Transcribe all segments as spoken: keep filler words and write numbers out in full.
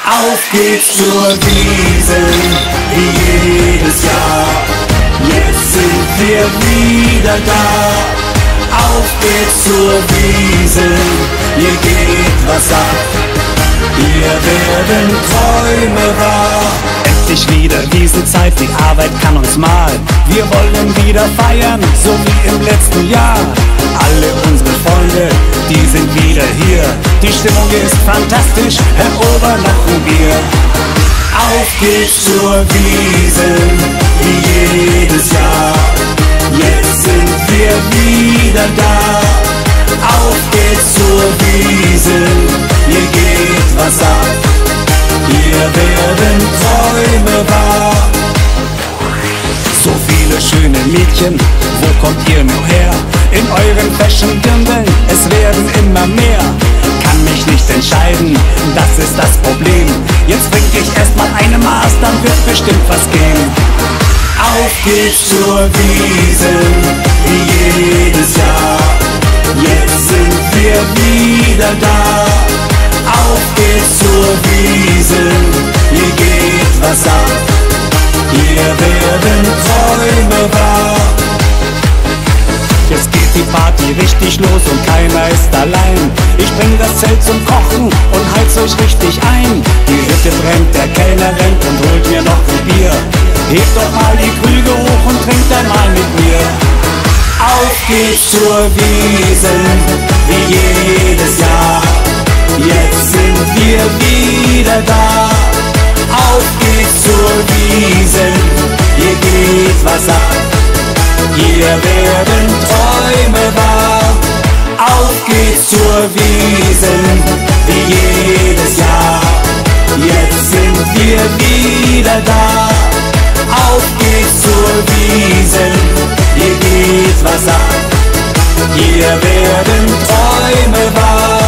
Auf geht's zur Wiesn, wie jedes Jahr. Jetzt sind wir wieder da. Auf geht's zur Wiesn, hier geht was ab. Hier werden Träume wahr. Endlich wieder Wiesenzeit, die Arbeit kann uns mal. Wir wollen wieder feiern, so wie im letzten Jahr. Alle unsere Freunde, die sind wieder hier. Die Stimmung ist fantastisch, erobern noch ein Bier. Auf geht's zur Wiesn, wie jedes Jahr. Jetzt sind wir wieder da. Auf geht's zur Wiesn, hier geht was ab. Hier werden Träume wahr. So viele schöne Mädchen, wo kommt ihr nur her? In euren Fashion-Dirndln, es werden immer mehr. Kann mich nicht entscheiden, das ist das Problem. Jetzt trink ich erstmal eine Maß, dann wird bestimmt was gehen. Auf geht's zur Wiesn, wie jedes Jahr. Jetzt sind wir wieder da. Auf geht's zur Wiesn, hier geht was ab. Hier werden Träume wahr. Jetzt geht die Party richtig los und keiner ist allein. Ich bring das Zelt zum Kochen und heiz euch richtig ein. Die Hütte brennt, der Kellner rennt und holt mir noch ein Bier. Hebt doch mal die Krüge hoch und trinkt einmal mit mir. Auf geht's zur Wiesn, wie jedes Jahr. Jetzt sind wir wieder da. Auf geht's zur Wiesn, hier geht was ab. Hier werden Träume wahr. Auf geht's zur Wiesn, wie jedes Jahr. Jetzt sind wir wieder da. Auf geht's zur Wiesn, hier geht was ab. Hier werden Träume wahr.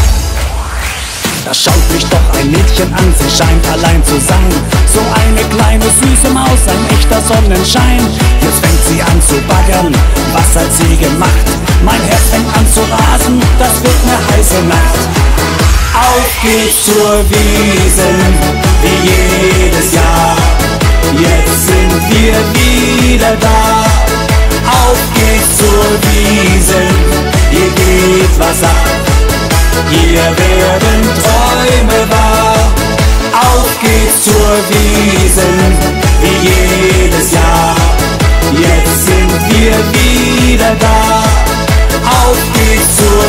Da schaut mich doch ein Mädchen an, sie scheint allein zu sein. So eine kleine süße Maus, ein echter Sonnenschein. Jetzt fängt sie an zu baggern, was hat sie gemacht? Mein Herz fängt an zu rasen, das wird eine heiße Nacht. Auf geht's zur Wiesn, wie jedes Jahr. Jetzt sind wir wieder da. Auf geht's zur Wiesn, hier geht was ab. Hier werden Träume wahr. Auf geht's zur Wiesn, wie jedes Jahr. Jetzt sind wir wieder da. Auf geht's zur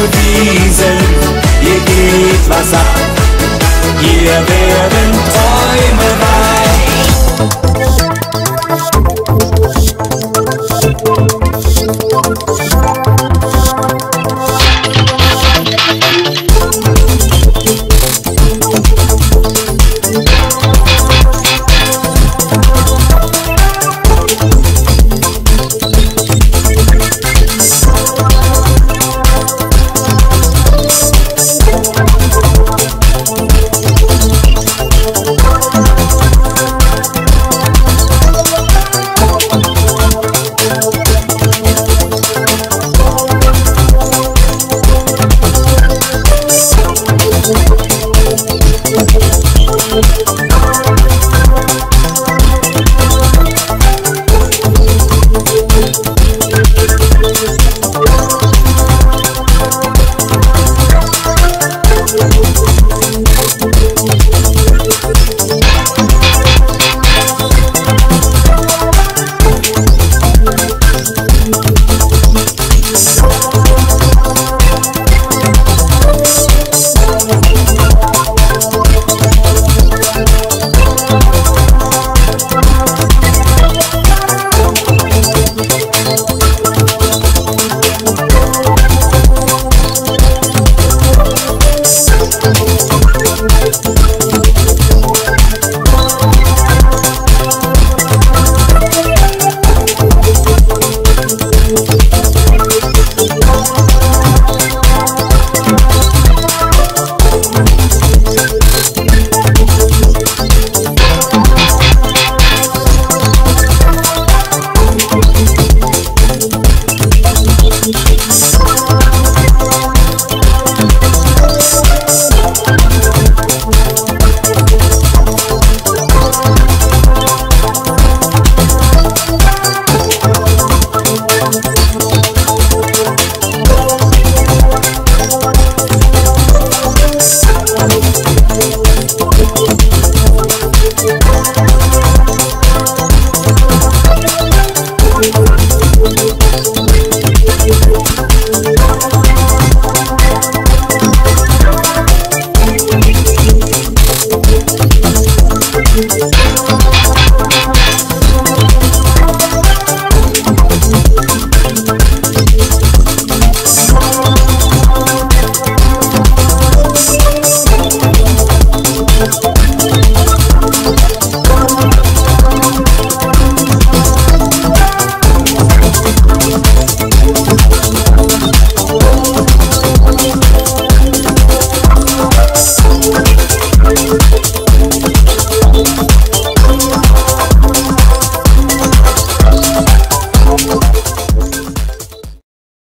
Wiesn, hier geht was ab. Hier werden Träume wahr.